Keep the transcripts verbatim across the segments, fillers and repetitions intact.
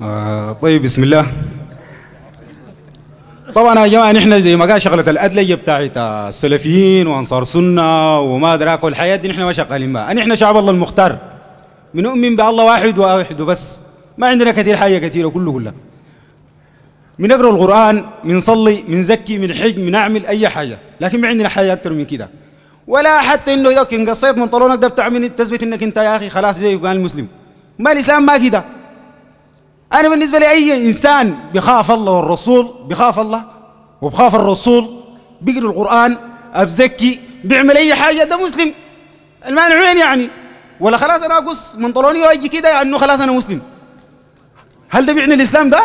آه طيب بسم الله. طبعا يا جماعه نحن زي ما قال شغله الادليه بتاعت السلفيين وانصار سنه وما ادراك والحياه دي نحن ما شغالين بها، نحن شعب الله المختار بنؤمن بالله واحد وواحد وبس، ما عندنا كثير حاجه كثيره كله كلها. بنقرا القران، بنصلي، بنزكي، بنحج، بنعمل اي حاجه، لكن ما عندنا حاجه اكثر من كده. ولا حتى انه اذا كنت قصيت بنطلونك ده بتعمل تثبت انك انت يا اخي خلاص زي قال المسلم. ما الاسلام ما كده. انا بالنسبه لي اي انسان بخاف الله والرسول، بخاف الله وبخاف الرسول، بيقرا القران، بزكي، بيعمل اي حاجه، ده مسلم. المانع وين يعني؟ ولا خلاص انا اقص منطلوني واجي كده انه خلاص انا مسلم. هل ده بيعني الاسلام ده؟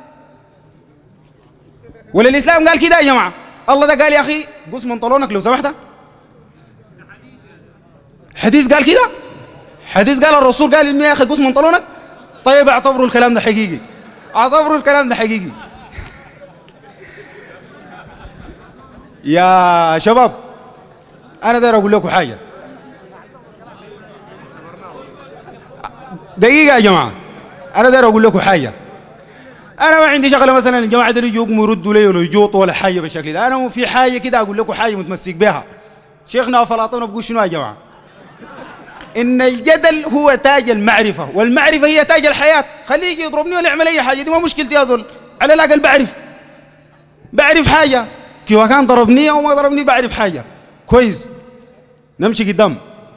ولا الاسلام قال كده يا جماعه؟ الله ده قال يا اخي قص منطلونك لو سمحت. حديث قال كده؟ حديث قال الرسول قال انه يا اخي قص منطلونك؟ طيب اعتبروا الكلام ده حقيقي، اعتبروا الكلام ده حقيقي. يا شباب انا داير اقول لكم حاجه دقيقه يا جماعه، انا داير اقول لكم حاجه. انا ما عندي شغله مثلا الجماعه دول يجوا يقوموا يردوا لي ولا يجوطوا ولا حاجه بالشكل ده. انا في حاجه كده اقول لكم حاجه متمسك بها. شيخنا افلاطون بيقول شنو يا جماعه؟ ان الجدل هو تاج المعرفه، والمعرفه هي تاج الحياه. خليه يجي يضربني ولا يعمل اي حاجه، دي ما مشكلتي يا زول. على الاقل بعرف بعرف حاجه، كيف كان ضربني او ما ضربني بعرف حاجه كويس. نمشي قدام.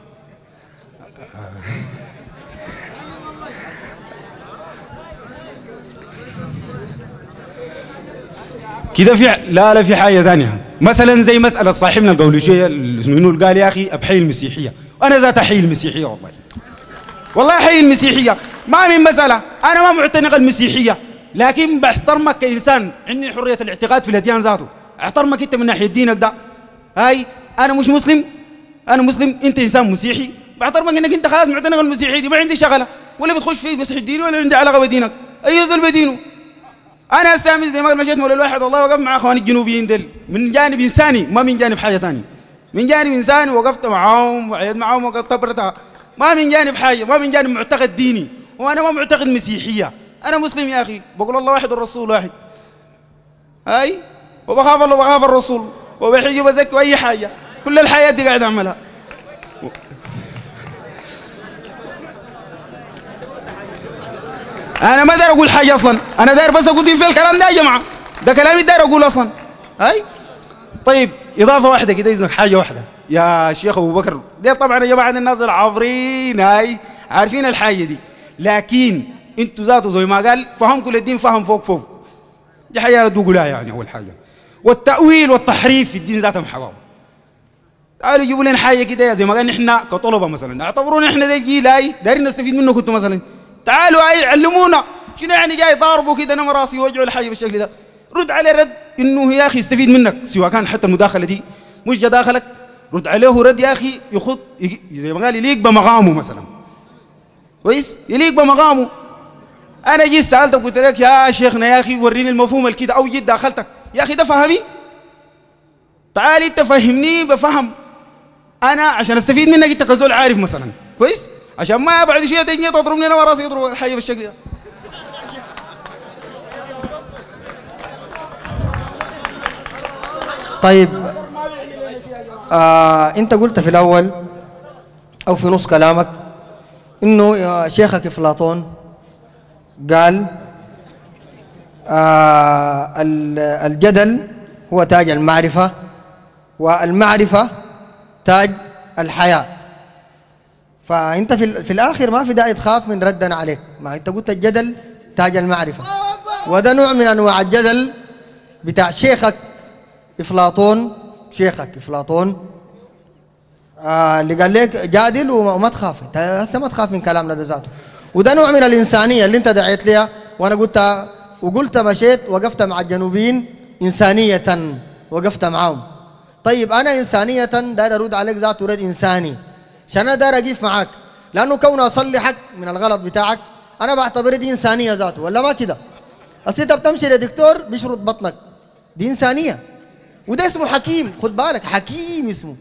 كده في لا لا في حاجه ثانيه، مثلا زي مساله صاحبنا القول شويه اللي قال يا اخي ابحي المسيحيه، انا ذات احيي المسيحيه والله والله احيي المسيحيه، ما من مساله. انا ما معتنق المسيحيه، لكن بحترمك كانسان، عندي حريه الاعتقاد في الاديان ذاته. احترمك انت من ناحيه دينك ده. هاي انا مش مسلم، انا مسلم، انت انسان مسيحي، بحترمك انك انت خلاص معتنق المسيحيه دي، ما عندي شغله ولا بتخش في مسيح الدين ولا عندي علاقه بدينك. اي زول بدينه. انا استعمل زي ما مشيت مولى الواحد والله، وقفت مع اخواني الجنوبيين دل من جانب انساني، ما من جانب حاجه ثانيه. من جانب انساني وقفت معاهم وعيد معاهم وكبرتها، ما من جانب حاجه، ما من جانب معتقد ديني. وانا ما معتقد مسيحيه، انا مسلم يا اخي، بقول الله واحد والرسول واحد. هاي وبخاف الله وبخاف الرسول وبحج وبزكي واي حاجه، كل الحياه دي قاعد اعملها. انا ما داير اقول حاجه اصلا، انا داير بس اقول في الكلام ده يا جماعه، ده كلامي داير اقول اصلا. هاي طيب اضافه واحده كده اذنك، حاجه واحده يا شيخ ابو بكر، دي طبعا يا جماعه الناس العابرين هاي عارفين الحاجه دي، لكن انتوا ذاتوا زي ما قال فهمكم للدين فهم فوق فوق. دي حاجه انا بقولها يعني اول حاجه. والتاويل والتحريف في الدين ذاتهم حرام. تعالوا يجيبوا لنا حاجه كده زي ما قال نحن كطلبه مثلا، اعتبرونا احنا زي الجيل هاي دايرين نستفيد منه. كنتوا مثلا تعالوا هاي علمونا شنو يعني جاي ضاربوا كده نم راسي وجعوا الحاجه بالشكل ده، رد عليه رد انه يا اخي يستفيد منك، سواء كان حتى المداخله دي مش جا داخلك، رد عليه رد يا اخي يخط زي ما قال يليق بمقامه مثلا، كويس يليق بمقامه. انا جيت سالتك قلت لك يا شيخنا يا اخي وريني المفهوم الكده، او جيت داخلتك يا اخي ده فهمي، تعال انت فهمني بفهم انا عشان استفيد منك انت كزول عارف مثلا، كويس، عشان ما بعد شويه تجي تضربني انا وراسي يضرب الحاجه بالشكل ده. طيب آه انت قلت في الاول او في نص كلامك انه شيخك افلاطون قال آه الجدل هو تاج المعرفه، والمعرفه تاج الحياه. فانت في, في الاخر ما في داعي تخاف من ردنا عليك، ما انت قلت الجدل تاج المعرفه، وده نوع من انواع الجدل بتاع شيخك افلاطون. شيخك افلاطون آه اللي قال لك جادل وما تخاف، انت هسه ما تخاف من كلامنا ده ذاته، وده نوع من الانسانيه اللي انت دعيت لها. وانا قلت وقلت مشيت وقفت مع الجنوبيين انسانيه، وقفت معاهم. طيب انا انسانيه داير ارد عليك ذاته رد انساني، عشان انا داير اقف معاك، لانه كون اصلحك من الغلط بتاعك انا بعتبر دي انسانيه ذاته، ولا ما كده؟ اصل انت بتمشي لدكتور بيشرط بطنك، دي انسانيه، وده اسمه حكيم، خد بالك حكيم اسمه،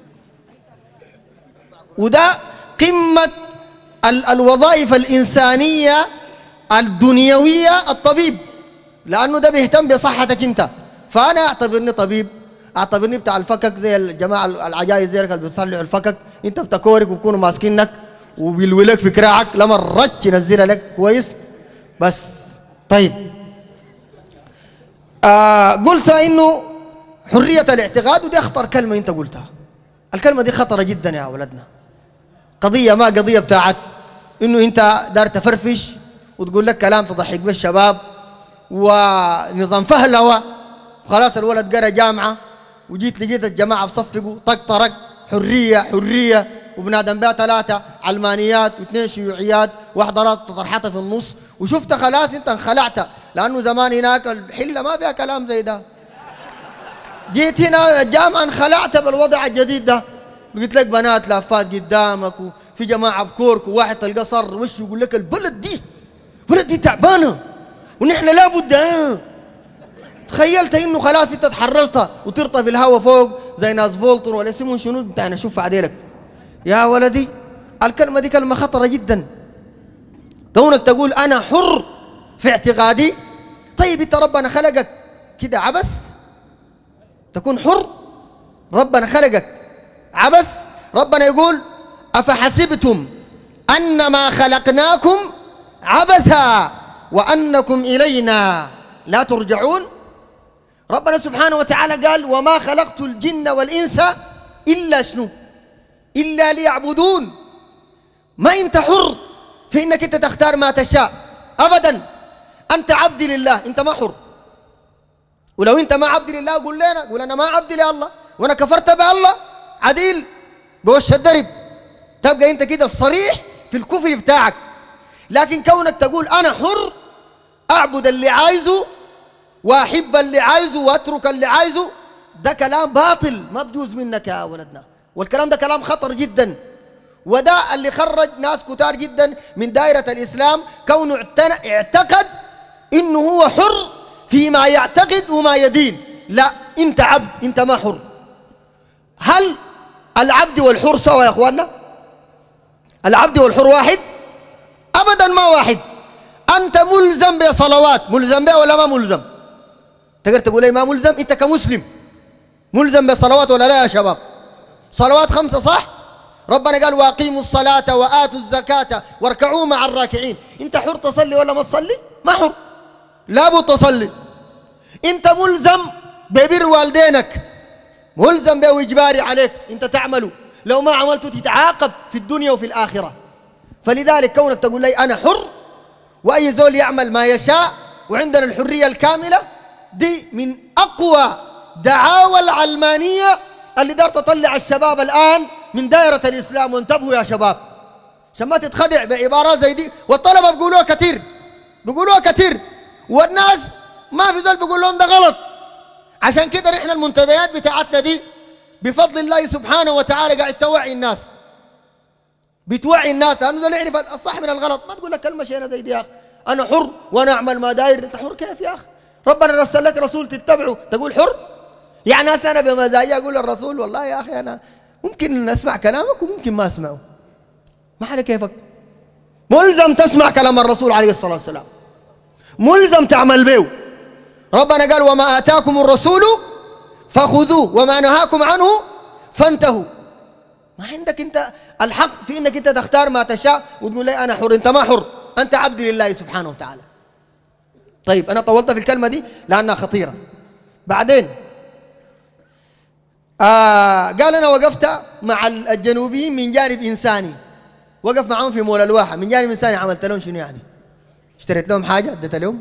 وده قمه ال الوظائف الانسانيه الدنيوية الطبيب، لأنه ده بيهتم بصحتك أنت. فأنا أعتبرني طبيب، أعتبرني بتاع الفكك زي الجماعة العجائز زي اللي بيصلعوا الفكك. أنت بتكورك وبكونوا ماسكينك وبيلولك في كراعك لما الرج ينزلها لك كويس بس. طيب آه قلت إنه حرية الاعتقاد، ودي أخطر كلمة أنت قلتها. الكلمة دي خطرة جدا يا ولدنا. قضية ما قضية بتاعت إنه أنت دار تفرفش وتقول لك كلام تضحك به الشباب ونظام فهلوة وخلاص. الولد قرأ جامعة وجيت لقيت الجماعة بصفقوا طق طرق حرية حرية، وبنادم بها ثلاثة علمانيات واثنين شيوعيات، واحدة طرحتها في النص، وشفت خلاص أنت انخلعت. لأنه زمان هناك الحلة ما فيها كلام زي ده. جيت هنا الجامعة انخلعت بالوضع الجديد ده، لقيت لك بنات لافات قدامك وفي جماعة بكورك، وواحد تلقى صر وش يقول لك البلد دي البلد دي تعبانة ونحن لابد. آه. تخيلت انه خلاص انت تحررت وترطى في الهواء فوق زي ناس فولتر ولا اسمهم شنو بتاعنا. شوف عديلك يا ولدي، الكلمة دي كلمة خطرة جدا. كونك تقول أنا حر في اعتقادي، طيب انت ربنا خلقك كده عبث تكون حر؟ ربنا خلقك عبث؟ ربنا يقول أفحسبتم أنما خلقناكم عبثا وأنكم إلينا لا ترجعون. ربنا سبحانه وتعالى قال وما خلقت الجن والإنس إلا شنو؟ إلا ليعبدون. ما أنت حر في إنك أنت تختار ما تشاء أبدا. أنت عبد لله، أنت ما حر. ولو أنت ما عبد لله قول لنا، قول أنا ما عبد لله وأنا كفرت بالله، عديل بوش الدرب، تبقى أنت كده الصريح في الكفر بتاعك. لكن كونك تقول أنا حر أعبد اللي عايزه وأحب اللي عايزه وأترك اللي عايزه، ده كلام باطل ما بجوز منك يا ولدنا. والكلام ده كلام خطر جدا، وده اللي خرج ناس كتار جدا من دائرة الإسلام، كونه اعتقد إنه هو حر فيما يعتقد وما يدين. لا، أنت عبد، أنت ما حر. هل العبد والحر سوا يا أخواننا؟ العبد والحر واحد؟ أبدا ما واحد. أنت ملزم بصلوات، ملزم بها ولا ما ملزم؟ تقدر تقول لي ما ملزم؟ أنت كمسلم ملزم بصلوات ولا لا يا شباب؟ صلوات خمسة صح؟ ربنا قال واقيموا الصلاة وآتوا الزكاة واركعوا مع الراكعين. أنت حر تصلي ولا ما تصلي؟ ما حر، لابد تصلي. أنت ملزم ببر والدينك، ملزم به وإجباري عليك أنت تعمله، لو ما عملته تتعاقب في الدنيا وفي الآخرة. فلذلك كونك تقول لي أنا حر وأي زول يعمل ما يشاء وعندنا الحرية الكاملة، دي من أقوى دعاوى العلمانية اللي دار تطلع الشباب الآن من دائرة الإسلام. وانتبهوا يا شباب عشان ما تتخدع بعبارات زي دي، والطلبة بيقولوها كثير، بيقولوها كثير، والناس ما في زول بيقول لهم ده غلط. عشان كده نحن المنتديات بتاعتنا دي بفضل الله سبحانه وتعالى قاعد توعي الناس، بتوعي الناس، لأنه زول يعرف الصح من الغلط. ما تقول لك كلمة شينة زي دي يا أخي، أنا حر وأنا أعمل ما داير. أنت حر كيف يا أخي؟ ربنا رسل لك رسول تتبعه تقول حر؟ يعني هسه أنا بمزايا أقول للرسول والله يا أخي أنا ممكن أسمع كلامك وممكن ما أسمعه، ما على كيفك. ملزم تسمع كلام الرسول عليه الصلاة والسلام، ملزم تعمل به. ربنا قال وما آتاكم الرسول فخذوه وما نهاكم عنه فانتهوا. ما عندك أنت الحق في أنك أنت تختار ما تشاء وتقول لي أنا حر. أنت ما حر، أنت عبد لله سبحانه وتعالى. طيب أنا طولت في الكلمة دي لأنها خطيرة. بعدين آه قال أنا وقفت مع الجنوبيين من جانب إنساني، وقف معهم في مول الواحة من جانب إنساني. عملت لهم شنو يعني؟ اشتريت لهم حاجة اديت لهم؟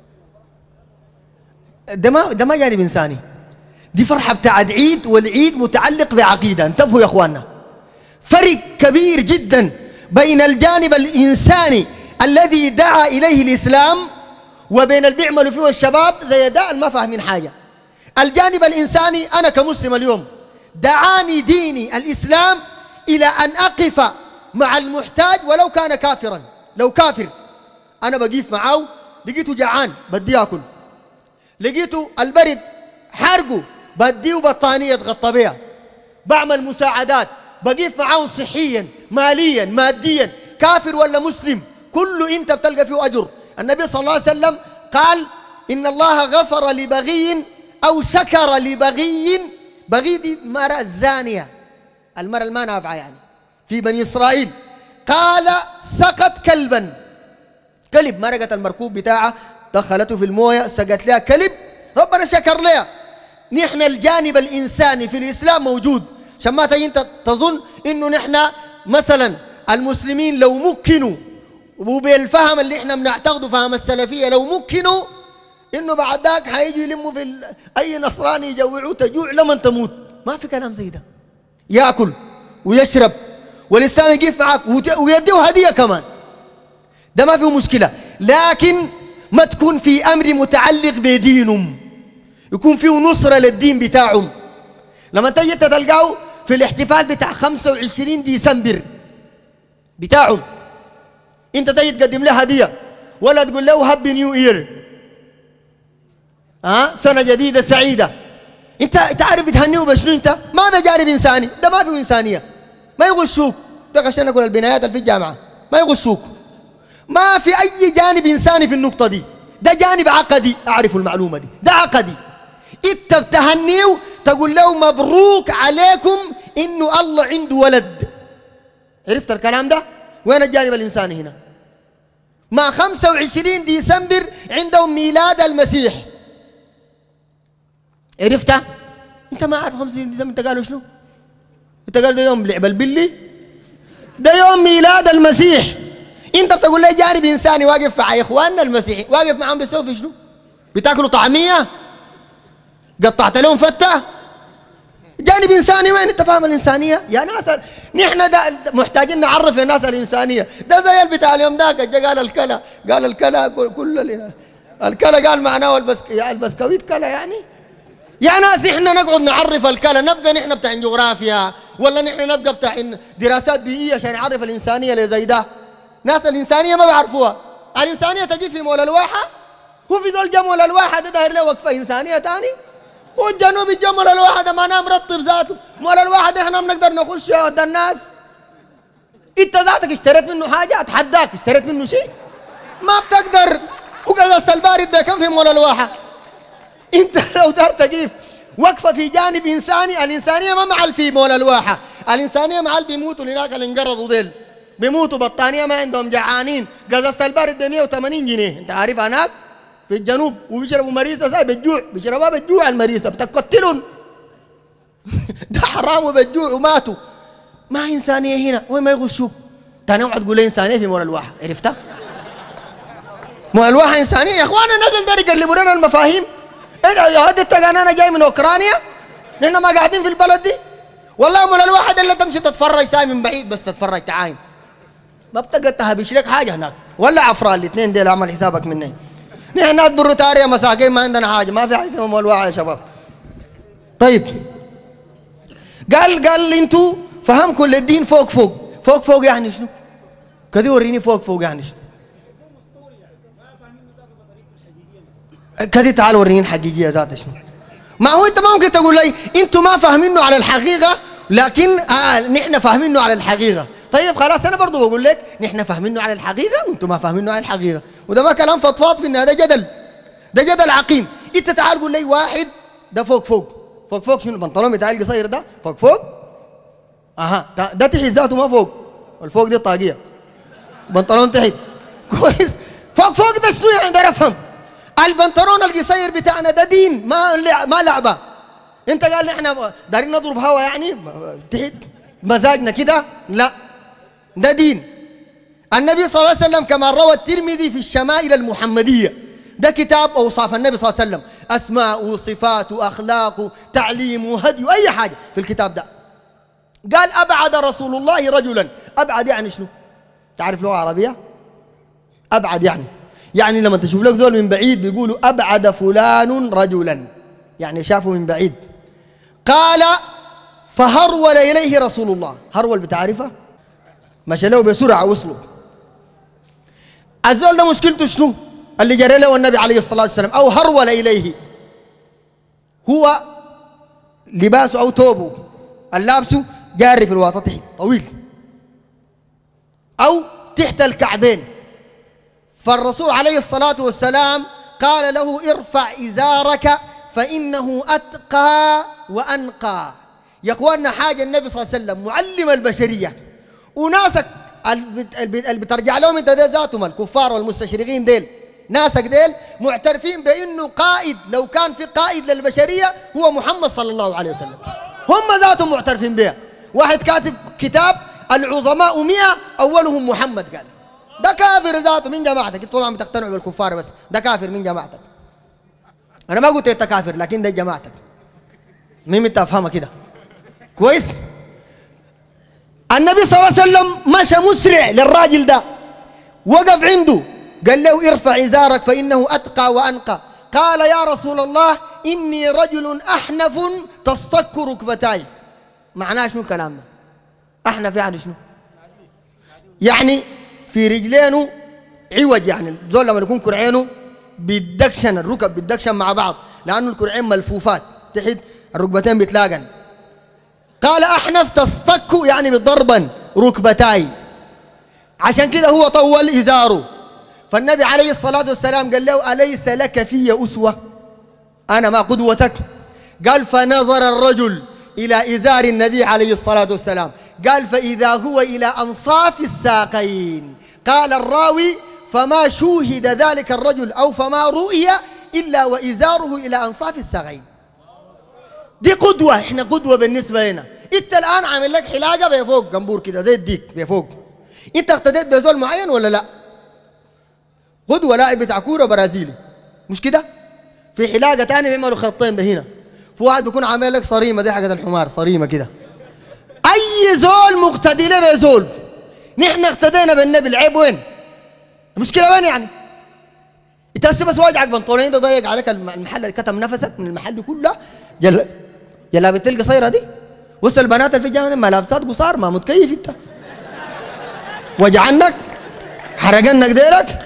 ده ما ده ما جانب إنساني، دي فرحة بتاعت عيد، والعيد متعلق بعقيدة. انتبهوا يا أخواننا، فرق كبير جدا بين الجانب الإنساني الذي دعا إليه الإسلام وبين اللي بيعملوا فيه الشباب زي ده ما فاهمين حاجة. الجانب الإنساني أنا كمسلم اليوم دعاني ديني الإسلام إلى أن أقف مع المحتاج ولو كان كافرا. لو كافر أنا بقيف معه، لقيته جعان بدي أكل، لقيته البرد حرقه بديه بطانية تغطى بها، بعمل مساعدات، بقيف معه صحيا ماليا ماديا، كافر ولا مسلم كله أنت بتلقى فيه أجر. النبي صلى الله عليه وسلم قال إن الله غفر لبغي أو شكر لبغي. بغي دي مرأة زانية، المرأة الما نافعة يعني، في بني إسرائيل. قال سقط كلبا، كلب مرقت المركوب بتاعه دخلته في المويه سقت لها كلب، ربنا شكر لها. نحن الجانب الإنساني في الإسلام موجود، عشان ما تجي انت تظن انه نحن مثلا المسلمين لو مكنوا وبالفهم اللي احنا بنعتقده فهم السلفيه لو مكنوا انه بعد ذاك حيجوا يلموا في ال... اي نصراني يجوعوه تجوع لمن تموت. ما في كلام زي ده. ياكل ويشرب والاسلام يقف معك ويديه هديه كمان، ده ما فيه مشكله، لكن ما تكون في امر متعلق بدينهم، يكون فيه نصره للدين بتاعهم. لما تجي تلقاه في الاحتفال بتاع خمسة وعشرين ديسمبر بتاعهم، انت تجي تقدم له هديه ولا تقول له هابي نيو اير، ها سنه جديده سعيده، انت تعرف تهنيه بشنو؟ انت ما ده جانب انساني، ده ما فيه انسانيه، ما يغشوك. ده عشان نقول البنايات اللي في الجامعه ما يغشوك، ما في اي جانب انساني في النقطه دي، ده جانب عقدي. اعرف المعلومه دي، ده عقدي. انت بتهنيه تقول له مبروك عليكم انه الله عنده ولد. عرفت الكلام ده؟ وين الجانب الانساني هنا؟ ما خمسة وعشرين ديسمبر عندهم ميلاد المسيح، عرفتها؟ انت ما عارف خمسة وعشرين ديسمبر انت قالوا شنو؟ انت قال ده يوم لعب البلي، ده يوم ميلاد المسيح. انت بتقول لي جانب انساني واقف مع اخواننا المسيحي، واقف معهم بيسوي في شنو؟ بتاكلوا طعميه؟ قطعت لهم فته؟ جانب انساني وين؟ انت فاهم الانسانيه؟ يا ناس نحن ده محتاجين نعرف للناس الانسانيه. ده زي البتاع اليوم ذاك قال الكلا، قال الكلا كل الكلا قال معناه البس البسكويت كلا يعني. يا ناس احنا نقعد نعرف الكلا، نبقى نحن بتاع جغرافيا ولا نحن نبقى بتاع دراسات بيئيه عشان نعرف الانسانيه اللي زي ده؟ ناس الانسانيه ما بيعرفوها. الانسانيه تجي في مول الواحه، هو في زول جمول الواحه ده داير له وقفه انسانيه ثاني، والجنوب الجمل الواحد ما انا مرتب ذاته، مول الواحد احنا بنقدر نخش يا ود الناس. انت ذاتك اشتريت منه حاجه؟ اتحداك اشتريت منه شيء؟ ما بتقدر. وقصص البارد ده كم في مول الواحه؟ انت لو دار تقيف وقفه في جانب انساني، الانسانيه ما معل في مول الواحه، الانسانيه معل بيموتوا هناك اللي انقرضوا ديل، بيموتوا بطانيه ما عندهم جعانين، قصص البارد ب مية وثمانين جنيه، انت عارف هناك في الجنوب، وبيشربوا مريسه زي بالجوع، بيشربوها بالجوع المريسه بتقتلهم. ده حرام وبالجوع وماتوا. ما انسانيه هنا، وين ما يغشوك. ثاني اوعى تقول لي انسانيه في مول الواحه، عرفتها؟ مول الواحه انسانيه يا اخوانا، الناس اللي يقلبوا لنا المفاهيم. يا ولد انت انا جاي من اوكرانيا، نحن ما قاعدين في البلد دي. والله مول الواحد اللي تمشي تتفرج ساي من بعيد بس تتفرج تعاين. ما بتقدر تهبش لك حاجه هناك، ولا عفران الاثنين ديل اعمل حسابك مني. نحن ناس بروتاريا مساكين ما عندنا حاجه، ما في حاجه اسمها مول واحد يا شباب. طيب قال قال انتوا فهم كل الدين فوق فوق، فوق فوق يعني شنو؟ كذي وريني فوق فوق يعني شنو؟ كذي تعال وريني الحقيقيه ذاتها شنو؟ ما هو انت ما ممكن تقول لي انتوا ما فاهمينه على الحقيقه، لكن آه نحن فاهمينه على الحقيقه. طيب خلاص انا برضه بقول لك نحن فاهمينه على الحقيقه وانتم ما فاهمينه على الحقيقه، وده ما كلام فضفاض في النهايه، ده جدل، ده جدل عقيم. انت تعال قول لي واحد ده فوق فوق، فوق فوق شنو؟ البنطلون بتاع القصير ده فوق فوق؟ اها ده تحت ذاته ما فوق، والفوق دي الطاقيه، بنطلون تحت كويس. فوق فوق ده شنو يعني؟ ده افهم. البنطلون القصير بتاعنا ده دين، ما ما لعبه. انت قال نحن دارين نضرب هوا يعني تحت مزاجنا كده؟ لا، ده دين. النبي صلى الله عليه وسلم كما روى الترمذي في الشمائل المحمدية، ده كتاب أوصاف النبي صلى الله عليه وسلم، أسماء وصفات وأخلاق تعليم وهدي أي حاجة في الكتاب ده. قال أبعد رسول الله رجلا. أبعد يعني شنو؟ تعرف لغة عربية؟ أبعد يعني يعني لما تشوف لك زول من بعيد بيقولوا أبعد فلان رجلا، يعني شافه من بعيد. قال فهرول إليه رسول الله. هرول بتعرفه؟ مشى له بسرعة وصلوا. الزول ده مشكلته شنو؟ اللي جرى له النبي عليه الصلاة والسلام أو هرول إليه، هو لباسه أو ثوبه اللابسه جاري في الواطة تحت طويل أو تحت الكعبين، فالرسول عليه الصلاة والسلام قال له ارفع إزارك فإنه أتقى وأنقى. يا أخواننا حاجة النبي صلى الله عليه وسلم معلم البشرية، وناسك اللي بترجع لهم انت ديل ذاتهم الكفار والمستشرقين ديل، ناسك ديل معترفين بأنه قائد، لو كان في قائد للبشرية هو محمد صلى الله عليه وسلم، هم ذاتهم معترفين بها. واحد كاتب كتاب العظماء مئة أولهم محمد، قال ده كافر ذاته من جماعتك. طبعا بتقتنعوا بالكفار بس ده كافر من جماعتك. أنا ما قلت أنت كافر لكن ده جماعتك، مين أنت أفهمها كده كويس؟ النبي صلى الله عليه وسلم مشى مسرع للراجل ده، وقف عنده قال له ارفع إزارك فإنه أتقى وأنقى. قال يا رسول الله إني رجل أحنف تصك ركبتاي. معناه شنو الكلام ده؟ أحنف يعني شنو؟ يعني في رجلينه عوج، يعني زول لما يكون كرعينه بيدكشن، الركب بيدكشن مع بعض لأنه الكرعين ملفوفات تحت الركبتين بيتلاقن. قال أحنف تصطك يعني بضربا ركبتاي، عشان كده هو طول إزاره. فالنبي عليه الصلاة والسلام قال له أليس لك في أسوة؟ أنا ما قدوتك؟ قال فنظر الرجل إلى إزار النبي عليه الصلاة والسلام، قال فإذا هو إلى أنصاف الساقين. قال الراوي فما شوهد ذلك الرجل أو فما رؤي إلا وإزاره إلى أنصاف الساقين. دي قدوة، إحنا قدوة بالنسبة لنا. أنت الآن عامل لك حلاقة بفوق جنبور كده زي الديك بفوق، أنت اقتديت بزول معين ولا لا؟ قدوة لاعب بتاع كورة برازيلي مش كده؟ في حلاقة تاني بيعملوا خطين بهنا، في واحد بيكون عامل لك صريمة زي حاجة الحمار، صريمة كده. أي زول مقتدي له بزول. نحن اقتدينا بالنبي، العيب وين؟ المشكلة وين يعني؟ أنت هسه بس واجعك بنطلونين ده ضيق عليك المحل اللي كتم نفسك من المحل دي كلها، جل جلابة القصيرة دي، وصل البنات اللي في الجامعة ملابسات قصار ما متكيف أنت. وجعنك حرقنك ديرك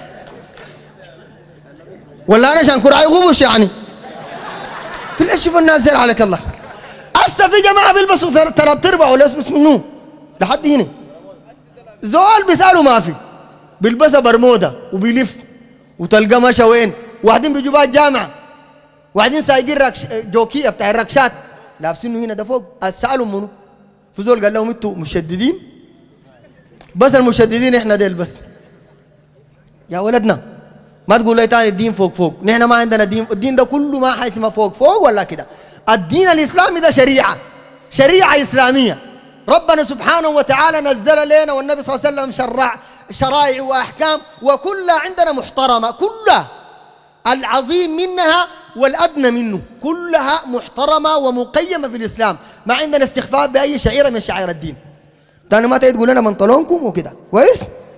ولا أنا شان كرعي غبش يعني؟ في ليش شوفوا الناس زين عليك الله. هسه في جماعة بيلبسوا ثلاث أرباع ولا اسمه منو لحد هنا، زول بيسألوا ما في، بيلبسها برمودا وبيلف وتلقى مشى وين، واحدين بيجوا الجامعة، واحدين سايقين ركش جوكية بتاع الركشات لابسينه هنا ده فوق. سألوا منو؟ في زول قال لهم انتوا مشددين؟ بس المشددين احنا ديل بس. يا ولدنا ما تقول لي تاني الدين فوق فوق، نحن ما عندنا دين، الدين ده كله ما حيسمى فوق فوق ولا كده. الدين الإسلامي ده شريعة، شريعة إسلامية ربنا سبحانه وتعالى نزل لنا، والنبي صلى الله عليه وسلم شرع شرائع وأحكام، وكلها عندنا محترمة، كلها العظيم منها والأدنى منه كلها محترمة ومقيمة في الإسلام، ما عندنا استخفاف بأي شعيرة من شعائر الدين. تاني ما تقول لنا منطلونكم وكده كويس.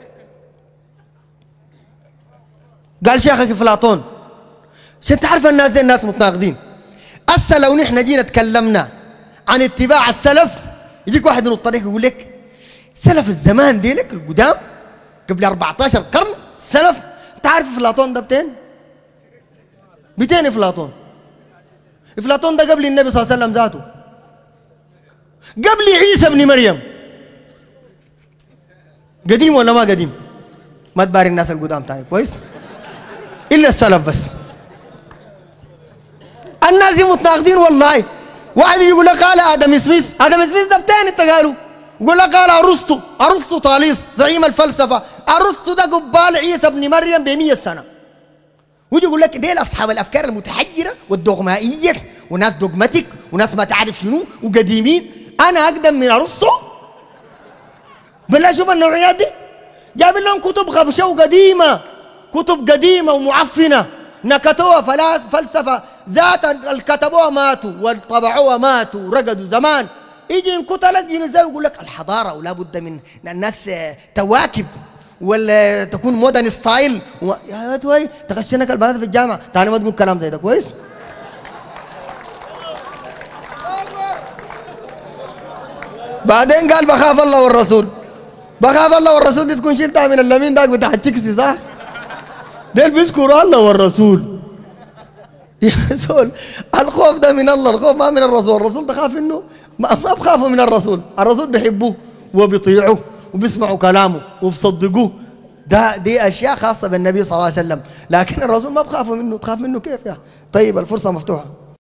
قال شيخك أفلاطون عشان تعرف الناس زي الناس متناقضين. هسه لو نحن جينا تكلمنا عن اتباع السلف، يجيك واحد من الطريق يقول لك سلف الزمان ديلك القدام قبل أربعة عشر قرن سلف. تعرف أفلاطون ده بتين؟ بتين أفلاطون؟ أفلاطون ده قبل النبي صلى الله عليه وسلم ذاته، قبل عيسى ابن مريم. قديم ولا ما قديم؟ ما تباري الناس القدام تاني كويس، إلا السلف بس. الناس متناقضين والله. واحد يقول لك قال آدم سميث، آدم سميث ده بتاني انت قالوا، يقول لك قال أرسطو، أرسطو طاليس زعيم الفلسفة، أرسطو ده قبال عيسى ابن مريم ب مئة سنة. ويجي يقول لك ديل أصحاب الأفكار المتحجرة والدوغمائية وناس دوغماتيك وناس ما تعرف شنو وقديمين. أنا أقدم من أرسطو؟ بالله شوف النوعيات دي جاب لهم كتب غبشة وقديمة، كتب قديمة ومعفنة نكتوها فلسفة ذات الكتبوها ماتوا والطبعوها ماتوا ورقدوا زمان. يجي انقتلت يجي ازاي يقول لك الحضارة ولا بد من الناس تواكب ولا تكون مودرن ستايل و... يا توي تغشنك البنات في الجامعة تاني ما تقول كلام زي ده كويس. بعدين قال بخاف الله والرسول، بخاف الله والرسول دي تكون شلتها من اللمين داك بتاع التكسي صح؟ ديل بيذكروا الله والرسول. يا رسول الخوف ده من الله، الخوف ما من الرسول، الرسول تخاف منه؟ ما, ما بخافوا من الرسول، الرسول بيحبوه وبيطيعوه وبيسمعوا كلامه وبيصدقوه. ده دي اشياء خاصه بالنبي صلى الله عليه وسلم، لكن الرسول ما بخافوا منه، تخاف منه كيف يا؟ طيب الفرصه مفتوحه.